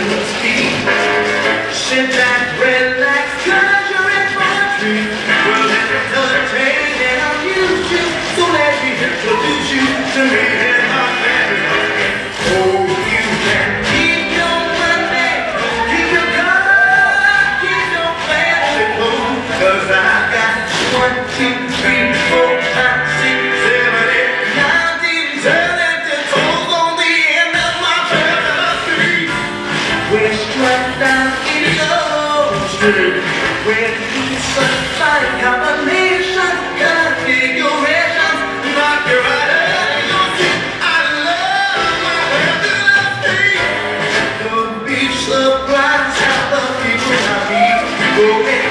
fabulous beat. Sit back, relax, cause you're in for a treat. Well, let me entertain and amuse you, so let me introduce you to me and my family. Oh, you can keep your money, keep your gun, keep your fancy clothes, cause I got 1, 2, 3, 4, 5, 6, 7, 8, 9, 10, talented toes on the end of my family. We're struck down in Love Street, where it's a fine combination, configuration, knock your right out your seat. I love my fabulous beat. The beach supplies how the people I meet. Go ahead.